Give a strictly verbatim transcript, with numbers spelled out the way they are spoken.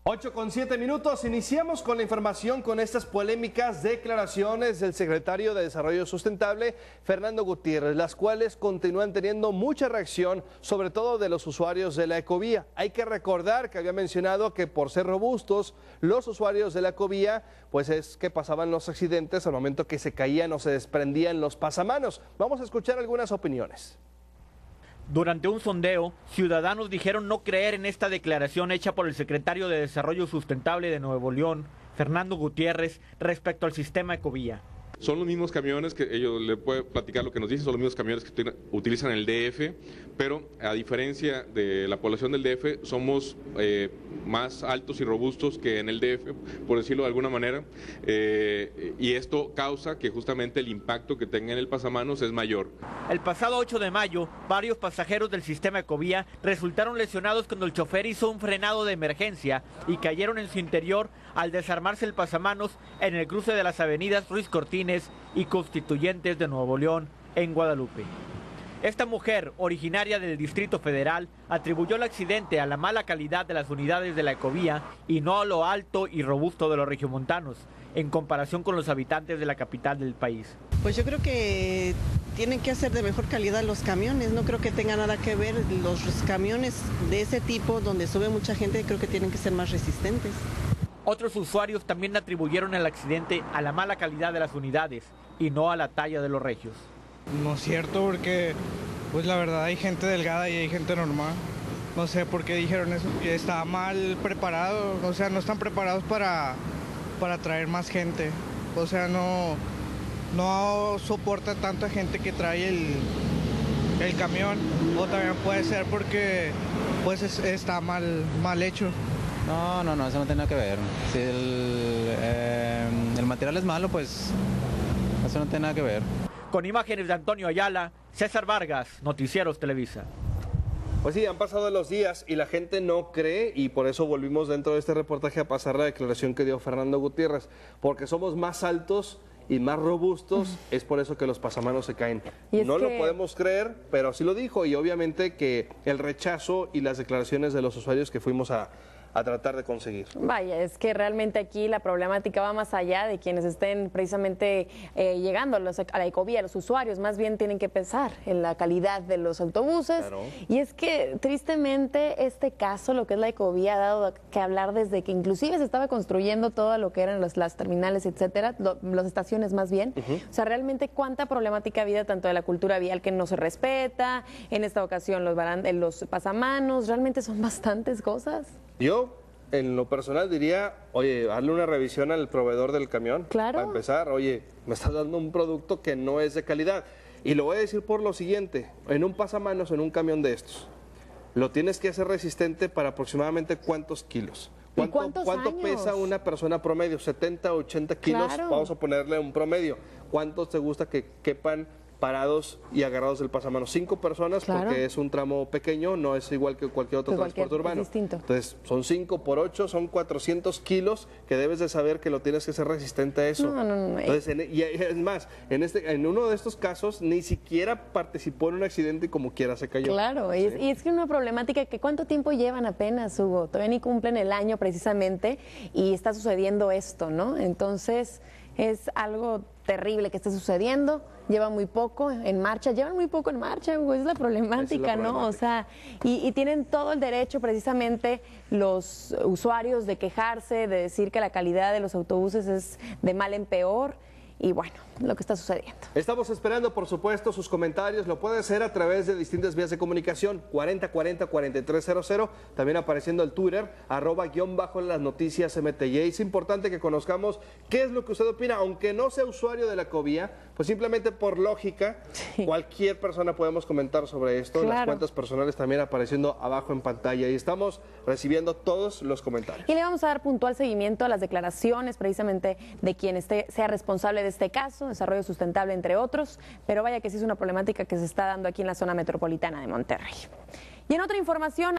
ocho con siete minutos, iniciamos con la información con estas polémicas declaraciones del secretario de Desarrollo Sustentable, Fernando Gutiérrez, las cuales continúan teniendo mucha reacción, sobre todo de los usuarios de la ecovía. Hay que recordar que había mencionado que por ser robustos, los usuarios de la ecovía, pues es que pasaban los accidentes al momento que se caían o se desprendían los pasamanos. Vamos a escuchar algunas opiniones. Durante un sondeo, ciudadanos dijeron no creer en esta declaración hecha por el secretario de Desarrollo Sustentable de Nuevo León, Fernando Gutiérrez, respecto al sistema ecovía. Son los mismos camiones que ellos le pueden platicar lo que nos dicen, son los mismos camiones que utilizan el D F, pero a diferencia de la población del D F, somos eh, más altos y robustos que en el D F, por decirlo de alguna manera, eh, y esto causa que justamente el impacto que tenga en el pasamanos es mayor. El pasado ocho de mayo, varios pasajeros del sistema ecovía resultaron lesionados cuando el chofer hizo un frenado de emergencia y cayeron en su interior al desarmarse el pasamanos en el cruce de las avenidas Ruiz Cortines y Constituyentes de Nuevo León, en Guadalupe. Esta mujer, originaria del Distrito Federal, atribuyó el accidente a la mala calidad de las unidades de la ecovía y no a lo alto y robusto de los regiomontanos, en comparación con los habitantes de la capital del país. Pues yo creo que tienen que hacer de mejor calidad los camiones, no creo que tenga nada que ver los camiones de ese tipo donde sube mucha gente, creo que tienen que ser más resistentes. Otros usuarios también atribuyeron el accidente a la mala calidad de las unidades y no a la talla de los regios. No es cierto, porque pues la verdad hay gente delgada y hay gente normal. No sé por qué dijeron eso, que está mal preparado, o sea, no están preparados para, para traer más gente. O sea, no, no soporta tanta gente que trae el, el camión. O también puede ser porque pues es, está mal, mal hecho. No, no, no, eso no tiene nada que ver. Si el, eh, el material es malo, pues eso no tiene nada que ver. Con imágenes de Antonio Ayala, César Vargas, Noticieros Televisa. Pues sí, han pasado los días y la gente no cree, y por eso volvimos dentro de este reportaje a pasar la declaración que dio Fernando Gutiérrez, porque somos más altos y más robustos, es por eso que los pasamanos se caen. No que... lo podemos creer, pero sí lo dijo, y obviamente que el rechazo y las declaraciones de los usuarios que fuimos a a tratar de conseguir. Vaya, es que realmente aquí la problemática va más allá de quienes estén precisamente eh, llegando a, los, a la ecovía, los usuarios más bien tienen que pensar en la calidad de los autobuses. Claro. Y es que tristemente este caso, lo que es la ecovía, ha dado que hablar desde que inclusive se estaba construyendo todo lo que eran los, las terminales, etcétera, lo, las estaciones más bien. Uh-huh. O sea, realmente cuánta problemática ha habido tanto de la cultura vial que no se respeta, en esta ocasión los, barand los pasamanos, realmente son bastantes cosas. Yo, en lo personal, diría, oye, darle una revisión al proveedor del camión. Claro. Para empezar, oye, me estás dando un producto que no es de calidad. Y lo voy a decir por lo siguiente, en un pasamanos, en un camión de estos, lo tienes que hacer resistente para aproximadamente ¿cuántos kilos? ¿Cuánto, ¿Cuántos ¿cuánto años? pesa una persona promedio? setenta, ochenta kilos, claro. Vamos a ponerle un promedio. ¿Cuántos te gusta que quepan parados y agarrados del pasamanos? Cinco personas, claro. Porque es un tramo pequeño, no es igual que cualquier otro que transporte cualquier, urbano. Es distinto. Entonces, son cinco por ocho, son cuatrocientos kilos que debes de saber que lo tienes que ser resistente a eso. No, no, no. Entonces, en, y es más, en, este, en uno de estos casos ni siquiera participó en un accidente y como quiera se cayó. Claro, ¿sí? y, es, y es que una problemática que ¿cuánto tiempo llevan apenas, Hugo? Todavía ni cumplen el año precisamente y está sucediendo esto, ¿no? Entonces, es algo terrible que está sucediendo, lleva muy poco en marcha, llevan muy poco en marcha, Hugo, es la problemática, es la problemática. ¿No? O sea, y, y tienen todo el derecho precisamente los usuarios de quejarse, de decir que la calidad de los autobuses es de mal en peor. Y bueno, lo que está sucediendo. Estamos esperando, por supuesto, sus comentarios. Lo puede hacer a través de distintas vías de comunicación. cuarenta cuarenta, cuarenta y tres cero cero. También apareciendo el Twitter, arroba guión bajo las noticias M T Y. Es importante que conozcamos qué es lo que usted opina. Aunque no sea usuario de la ecovía, pues simplemente por lógica, sí. Cualquier persona podemos comentar sobre esto. Claro. Las cuentas personales también apareciendo abajo en pantalla. Y estamos recibiendo todos los comentarios. Y le vamos a dar puntual seguimiento a las declaraciones precisamente de quien esté, sea responsable de este caso, desarrollo sustentable entre otros, pero vaya que sí es una problemática que se está dando aquí en la zona metropolitana de Monterrey. Y en otra información...